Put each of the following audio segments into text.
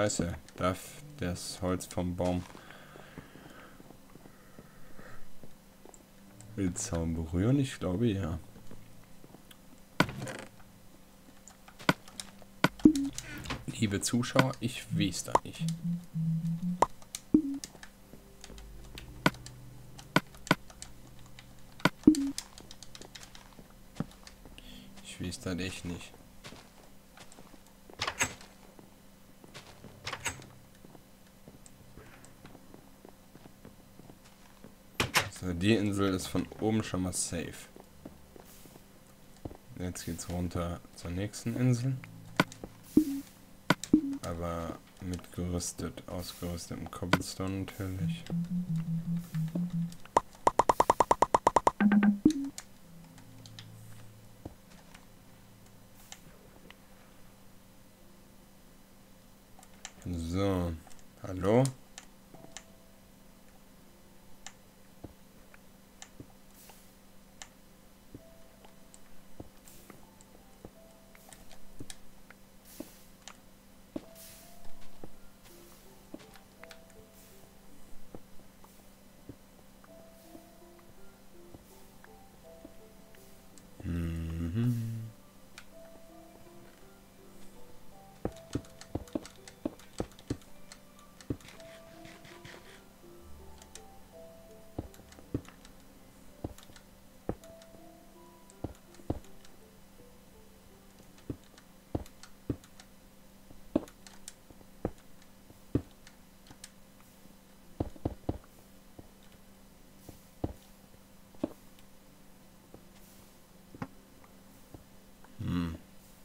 scheiße. Darf das Holz vom Baum den Zaun berühren? Ich glaube ja. Liebe Zuschauer, ich weiß da nicht. Ich weiß das echt nicht. So, die Insel ist von oben schon mal safe. Jetzt geht's runter zur nächsten Insel. Aber mit ausgerüstetem Cobblestone natürlich. So, hallo? Mhm. Hm.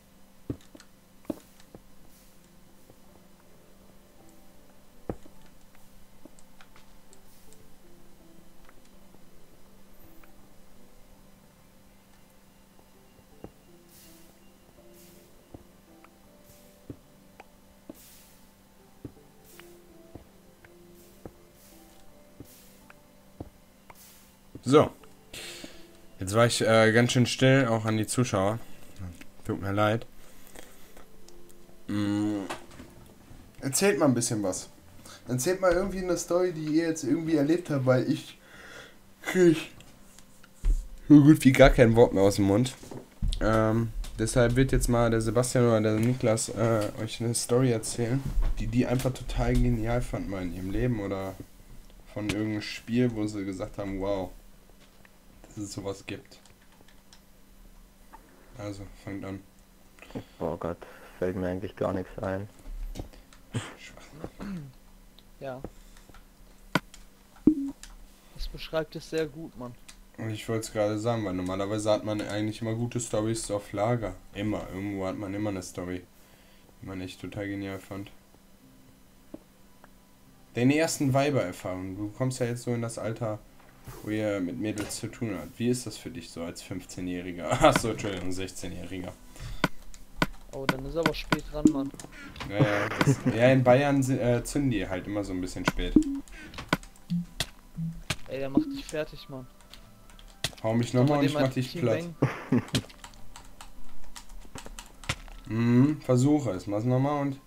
So, jetzt war ich ganz schön still, auch an die Zuschauer. Tut mir leid. Erzählt mal ein bisschen was. Erzählt mal irgendwie eine Story, die ihr jetzt irgendwie erlebt habt, weil ich krieg so gut wie gar kein Wort mehr aus dem Mund. Deshalb wird jetzt mal der Sebastian oder der Niklas euch eine Story erzählen, die einfach total genial fanden mal in ihrem Leben oder von irgendeinem Spiel, wo sie gesagt haben, wow, dass es sowas gibt. Also, fangt an. Oh Gott, fällt mir eigentlich gar nichts ein. Ja. Das beschreibt es sehr gut, Mann. Und ich wollte es gerade sagen, weil normalerweise hat man eigentlich immer gute Storys auf Lager. Immer. Irgendwo hat man immer eine Story, die man echt total genial fand. Deine ersten Weiber-Erfahrungen. Du kommst ja jetzt so in das Alter, wo ihr mit Mädels zu tun habt. Wie ist das für dich so als 15-Jähriger? Achso, Entschuldigung, 16-Jähriger. Oh, dann ist aber spät dran, Mann. Ja, in Bayern zünden die halt immer so ein bisschen spät. Ey, der macht dich fertig, Mann. Hau mich nochmal und ich mach dich platt. Versuche es. Mach's nochmal und...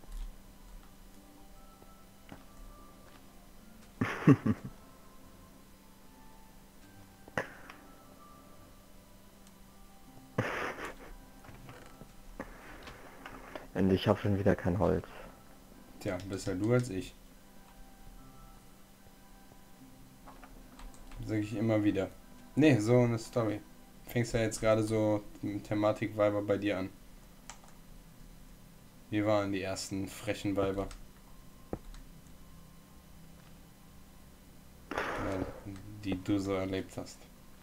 Und ich habe schon wieder kein Holz. Tja, besser du als ich. Sag ich immer wieder. Nee, so eine Story. Fängst ja jetzt gerade so mit Thematik-Weiber bei dir an. Wie waren die ersten frechen Weiber? Ja, die du so erlebt hast.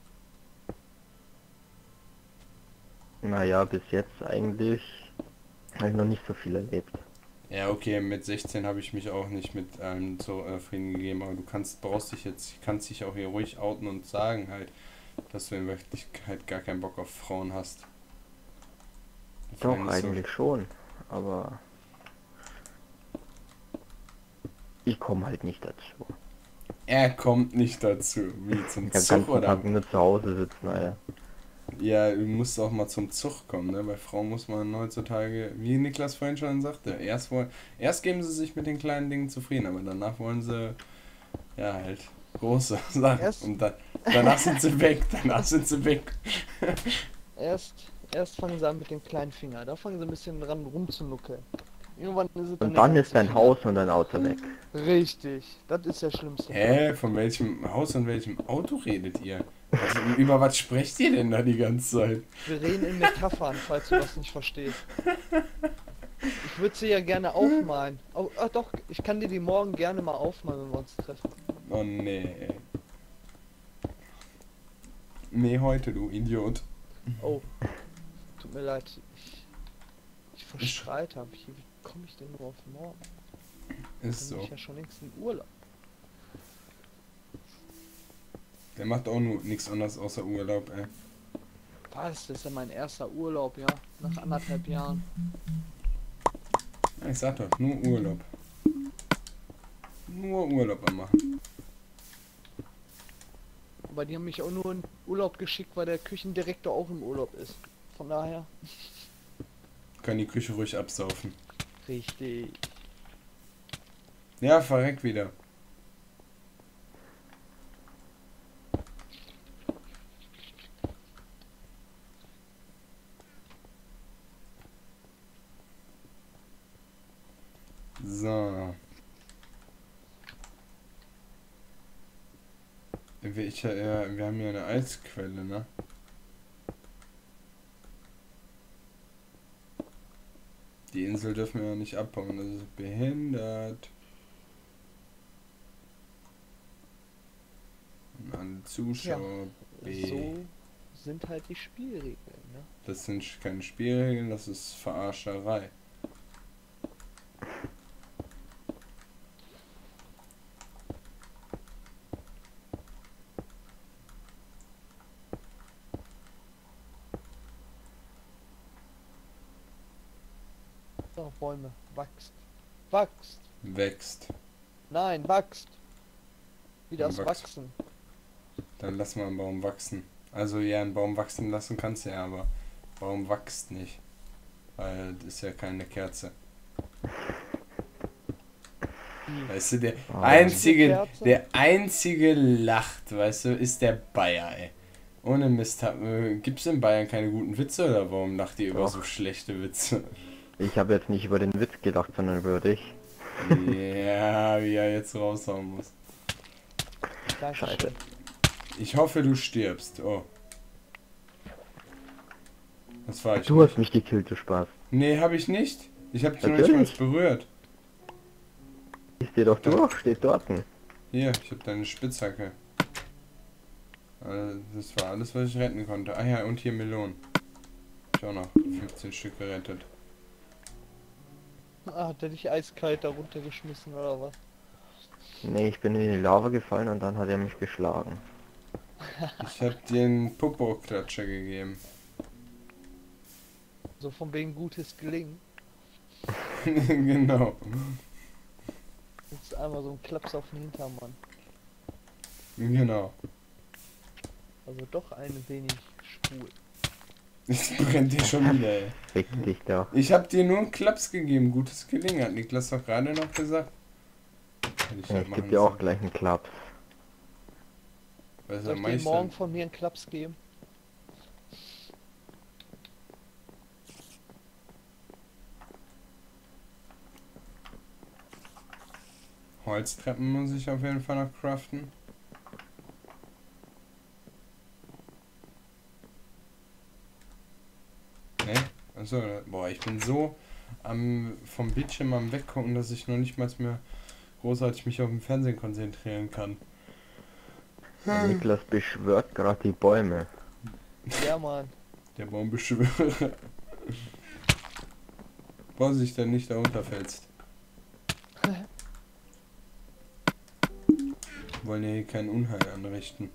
Naja, bis jetzt eigentlich habe ich noch nicht so viel erlebt. Ja, okay, mit 16 habe ich mich auch nicht mit einem zufrieden gegeben, aber du kannst dich auch hier ruhig outen und sagen halt, dass du in Wirklichkeit gar keinen Bock auf Frauen hast. Doch, eigentlich schon, aber ich komme halt nicht dazu. Er kommt nicht dazu. Wie zum Ich kann den Zug ganzen oder? Tag nur zu Hause sitzen, Alter. Ja, du musst auch mal zum Zug kommen, ne? Bei Frauen muss man heutzutage, wie Niklas vorhin schon sagte, erst geben sie sich mit den kleinen Dingen zufrieden, aber danach wollen sie, ja, halt große Sachen. Erst, Und danach sind sie weg, danach sind sie weg. erst fangen sie an mit dem kleinen Finger. Da fangen sie ein bisschen dran rumzunuckeln. Irgendwann ist es Und der dann ganze ist dein Finger. Haus und dein Auto weg. Richtig, das ist der schlimmste. Hä? Von welchem Haus und welchem Auto redet ihr? Also, über was sprecht ihr denn da die ganze Zeit? Wir reden in Metaphern, falls du das nicht verstehst. Ich würde sie ja gerne aufmalen. Oh, ach doch, ich kann dir die morgen gerne mal aufmalen, wenn wir uns treffen. Oh nee, ey. Nee, heute, du Idiot. Oh, tut mir leid. Ich verschreit habe. Wie komme ich denn nur auf morgen? Ist Dann bin so. ich ja schon längst in Urlaub. Der macht auch nur nichts anderes außer Urlaub, ey. Was? Das ist ja mein erster Urlaub, ja? Nach 1,5 Jahren. Ich sag doch, nur Urlaub. Nur Urlaub am machen. Aber die haben mich auch nur in Urlaub geschickt, weil der Küchendirektor auch im Urlaub ist. Von daher. Kann die Küche ruhig absaufen. Richtig. Ja, verreck wieder. So. Wir haben hier eine Eisquelle, ne? Die Insel dürfen wir ja nicht abbauen, das ist behindert. Und alle Zuschauer, So sind halt die Spielregeln, ne? das sind keine Spielregeln, das ist Verarscherei. So, Bäume. Wachst. Wachst. Wächst. Nein, wachst. Wie Dann das wachst. Wachsen. Dann lass mal einen Baum wachsen. Also ja, einen Baum wachsen lassen kannst du ja, aber Baum wächst nicht. Weil das ist ja keine Kerze. Weißt du, der einzige lacht, weißt du, ist der Bayer, ey. Ohne Mist, gibt's in Bayern keine guten Witze oder warum lacht ihr über Doch. so schlechte Witze? Ich habe jetzt nicht über den Witz gedacht, sondern über dich. Ja, wie er jetzt raushauen muss. Scheiße. Ich hoffe, du stirbst. Oh. Das war ich Du nicht. hast mich gekillt, du Spaß. Nee, hab ich nicht. Ich hab dich noch nicht mal Natürlich. berührt. Ist dir doch durch, steht dort. Hier, ich hab deine Spitzhacke. Das war alles, was ich retten konnte. Ah ja, und hier Melonen. Ich auch noch 15 Stück gerettet. Ah, hat der dich eiskalt da runtergeschmissen oder was? Nee, ich bin in die Lava gefallen und dann hat er mich geschlagen. Ich hab dir einen Popo-Klatscher gegeben. So von wegen gutes Gelingen. Genau. Jetzt einmal so ein Klaps auf den Hintermann. Genau. Also doch ein wenig schwul. Ich brennt dir schon wieder, ey. Fick dich doch. Ich hab dir nur einen Klaps gegeben. Gutes Gelingen, hat Niklas doch gerade noch gesagt. Hätte Ja, halt ich machen geb dir auch sollen. gleich einen Klaps. Was Soll am ich dir meisten? morgen von mir einen Klaps geben? Holztreppen muss ich auf jeden Fall noch craften. Ne? Achso, boah, ich bin so vom Bildschirm am Weggucken, dass ich noch nicht mal mehr großartig mich auf dem Fernsehen konzentrieren kann. Der Niklas beschwört gerade die Bäume. Ja, Mann. Der Baumbeschwörer. Vorsicht, dass nicht da runterfällst. Wollen ja hier kein Unheil anrichten.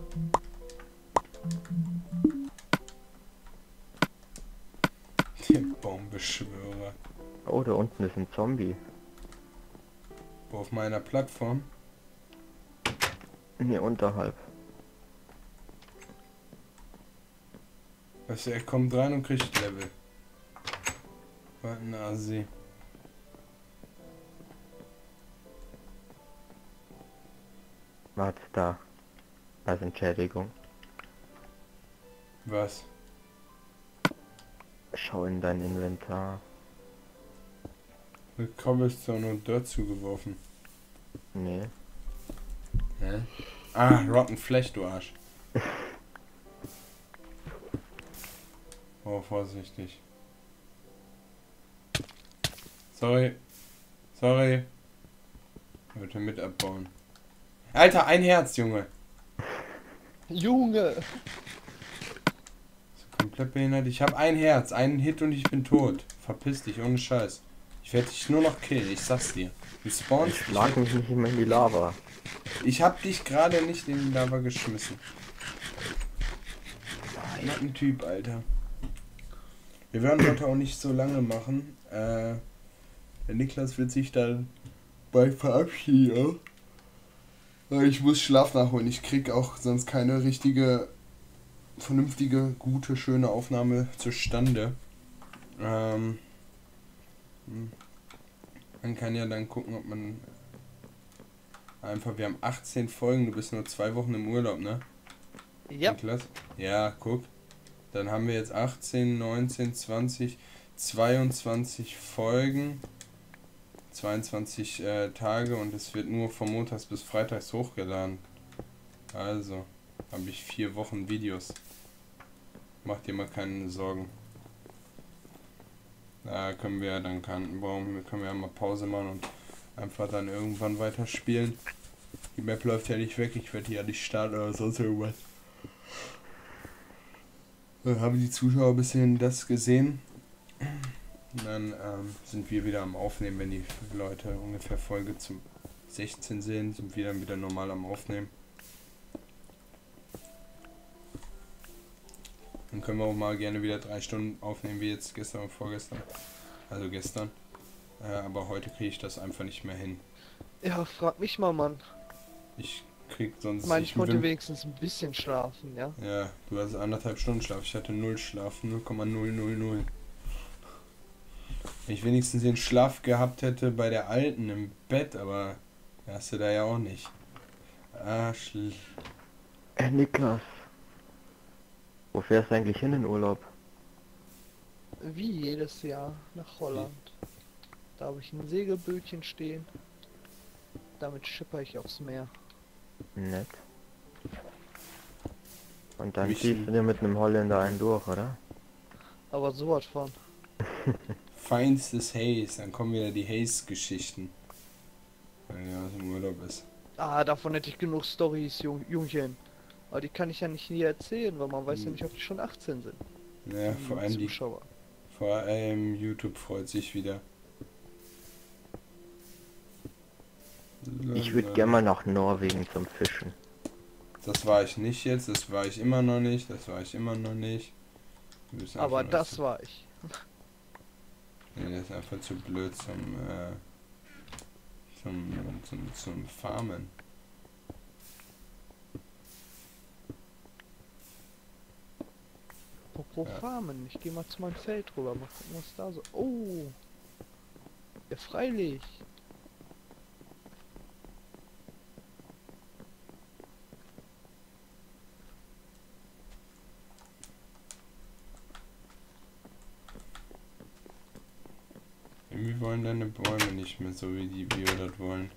Der Baumbeschwörer. Oh, da unten ist ein Zombie. Wo auf meiner Plattform? Hier unterhalb. Weißt du, er kommt rein und kriegt Level. Was ein Asi. Warte, da. Als Entschädigung. Was? Schau in dein Inventar. Mit Cobblestone und Dirt zugeworfen. Nee. Hä? Ah, Rotten Flesh, du Arsch. Oh, vorsichtig. Sorry. Sorry. Bitte mit abbauen. Alter, ein Herz, Junge. Junge! Ist komplett behindert. Ich habe ein Herz, einen Hit und ich bin tot. Verpiss dich, ohne Scheiß. Ich werde dich nur noch killen, ich sag's dir. Du spawnst. Schlag mich nicht immer in die Lava. Ich hab dich gerade nicht in die Lava geschmissen. Was ein Typ, Alter. Wir werden heute auch nicht so lange machen. Der Niklas wird sich dann bald verabschieden. Ich muss Schlaf nachholen. Ich krieg auch sonst keine richtige, vernünftige, gute, schöne Aufnahme zustande. Man kann ja dann gucken, ob man einfach, wir haben 18 Folgen, du bist nur 2 Wochen im Urlaub, ne? Ja. Niklas? Ja, guck. Dann haben wir jetzt 18, 19, 20, 22 Folgen, 22 Tage und es wird nur von Montags bis Freitags hochgeladen. Also, habe ich 4 Wochen Videos. Mach dir mal keine Sorgen. Da können wir dann können wir ja mal Pause machen und einfach dann irgendwann weiterspielen. Die Map läuft ja nicht weg, ich werde die ja nicht starten oder sonst irgendwas. Haben die Zuschauer ein bisschen das gesehen? Und dann sind wir wieder am Aufnehmen, wenn die Leute ungefähr Folge zum 16 sehen, sind wir dann wieder normal am Aufnehmen. Dann können wir auch mal gerne wieder 3 Stunden aufnehmen, wie jetzt gestern und vorgestern. Also gestern. Aber heute kriege ich das einfach nicht mehr hin. Ja, frag mich mal, Mann. Ich krieg sonst... Ich meine, ich konnte wenigstens ein bisschen schlafen, ja? Ja, du hast 1,5 Stunden Schlaf. Ich hatte 0 Schlaf. 0,000. Wenn ich wenigstens den Schlaf gehabt hätte bei der Alten im Bett, aber hast du da ja auch nicht. Niklas. Wo fährst du eigentlich hin in Urlaub? Wie jedes Jahr nach Holland. Da habe ich ein Segelbötchen stehen. Damit schipper ich aufs Meer. Nett. Und dann Mich- ziehst du dir mit einem Holländer einen durch, oder? Aber sowas von. Feinstes Haze. Dann kommen wieder die Haze-Geschichten. Wenn er aus dem Urlaub ist. Ah, davon hätte ich genug Storys, Jungchen. Aber die kann ich ja nicht hier erzählen, weil man weiß ja nicht, ob die schon 18 sind. Ja, vor allem Zuschauer. vor allem YouTube freut sich wieder. Ich würde gerne mal nach Norwegen zum Fischen. Das war ich nicht jetzt, das war ich immer noch nicht, das war ich immer noch nicht. Du bist Aber einfach das war ich. Nee, das ist einfach zu blöd zum Farmen. Apropos Ja. Farmen, ich gehe mal zu meinem Feld rüber, mal gucken, was da so... Oh! Ja, freilich! Irgendwie wollen deine Bäume nicht mehr so, wie die wir das wollen.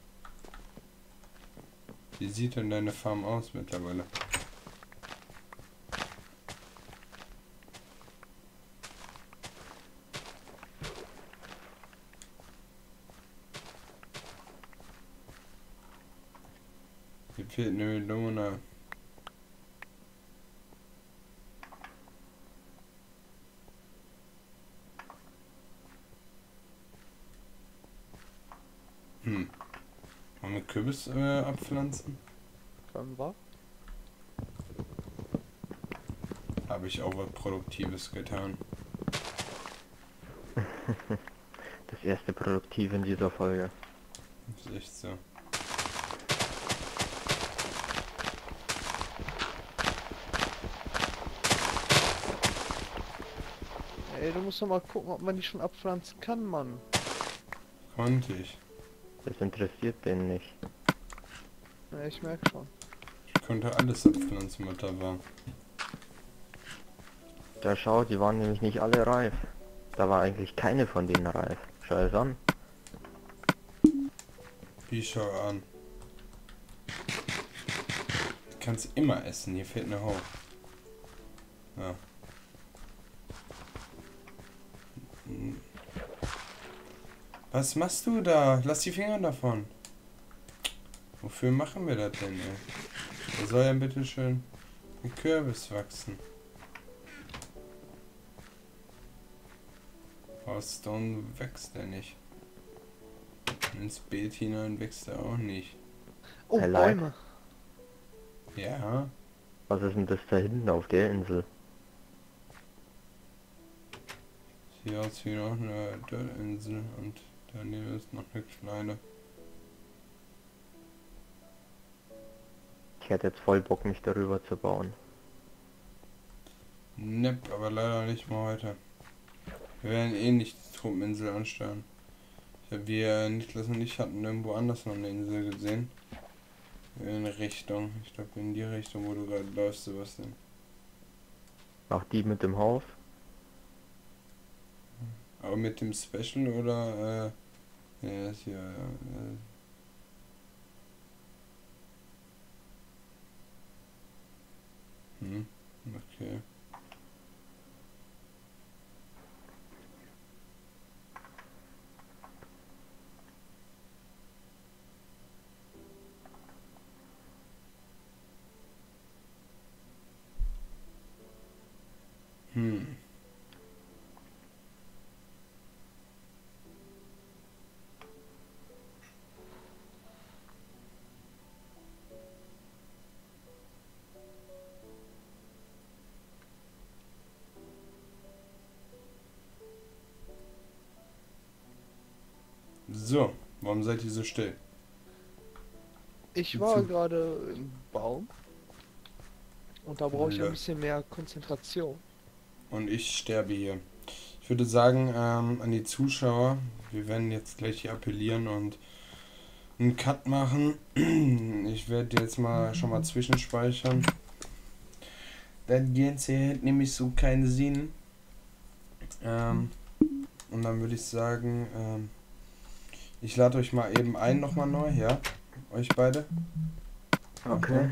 Wie sieht denn deine Farm aus mittlerweile? Hier fehlt eine Melone. Wollen wir Kürbis abpflanzen? Können wir? Habe ich auch was Produktives getan. Das erste Produktive in dieser Folge. Das ist echt so. Ey, du musst doch mal gucken, ob man die schon abpflanzen kann, Mann. Konnte ich. Das interessiert den nicht. Ja, ich merk schon. Ich konnte alles abpflanzen, was da war. Da schau, die waren nämlich nicht alle reif. Da war eigentlich keine von denen reif. Schau es an. Wie schau an. Du kannst immer essen, hier fehlt eine Hau. Ja. Was machst du da? Lass die Finger davon. Wofür machen wir das denn, ey? Da soll ja bitte schön ein Kürbis wachsen. Hearthstone wächst er nicht. Ins Beet hinein wächst er auch nicht. Oh, Hello. Bäume. Ja, Was ist denn das da hinten auf der Insel? sieht aus wie noch eine Dörrinsel und daneben ist noch eine kleine. Ich hätte jetzt voll Bock, mich darüber zu bauen. Nepp, aber leider nicht mal heute. Wir werden eh nicht die Trupeninsel ansteuern. Wir, Niklas und ich, hatten irgendwo anders noch eine Insel gesehen. In Richtung, ich glaube in die Richtung, wo du gerade läufst, Sebastian. Ach, die mit dem Haus? Aber mit dem Special oder, ja, ist hier, okay. So, warum seid ihr so still? Ich war gerade im Baum. Und da brauche ich Ja. ein bisschen mehr Konzentration. Und ich sterbe hier. Ich würde sagen, an die Zuschauer, wir werden jetzt gleich hier appellieren und einen Cut machen. Ich werde jetzt mal schon mal zwischenspeichern. Das GNC hat nämlich so keinen Sinn. Und dann würde ich sagen, ich lade euch mal eben ein, nochmal neu, ja? Euch beide. Okay.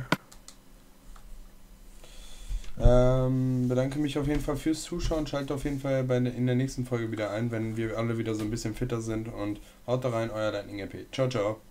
Bedanke mich auf jeden Fall fürs Zuschauen. Schaltet auf jeden Fall in der nächsten Folge wieder ein, wenn wir alle wieder so ein bisschen fitter sind. Und haut da rein, euer Lightning RP. Ciao, ciao.